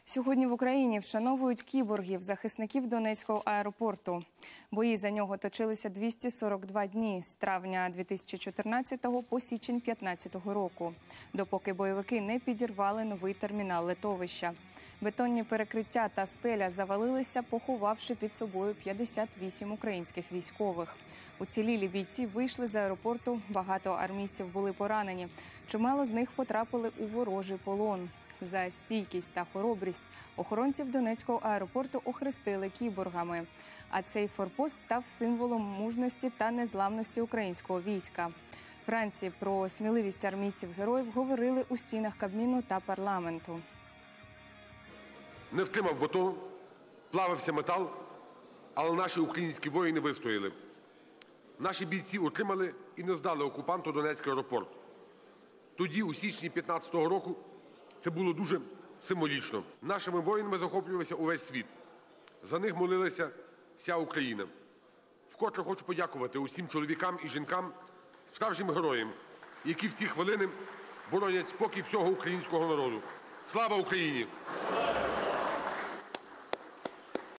Сьогодні в Україні вшановують кіборгів, захисників Донецького аеропорту. Бої за нього точилися 242 дні з травня 2014 по січень 2015 року, допоки бойовики не підірвали новий термінал литовища. Бетонні перекриття та стеля завалилися, поховавши під собою 58 українських військових. Уцілілі бійці вийшли з аеропорту, багато армійців були поранені. Чимало з них потрапили у ворожий полон. За стійкість та хоробрість охоронців Донецького аеропорту охрестили кіборгами. А цей форпост став символом мужності та незламності українського війська. Вранці про сміливість армійців-героїв говорили у стінах Кабміну та парламенту. Не втримав бетон, плавився метал, але наші українські воїни вистояли. Наші бійці утримали і не здали окупанту Донецький аеропорт. Тоді, у січні 2015 року, це було дуже символічно. Нашими воїнами захоплювався увесь світ. За них молилася вся Україна. Вкотре хочу подякувати усім чоловікам і жінкам, справжнім героям, які в ці хвилини боронять спокій всього українського народу. Слава Україні!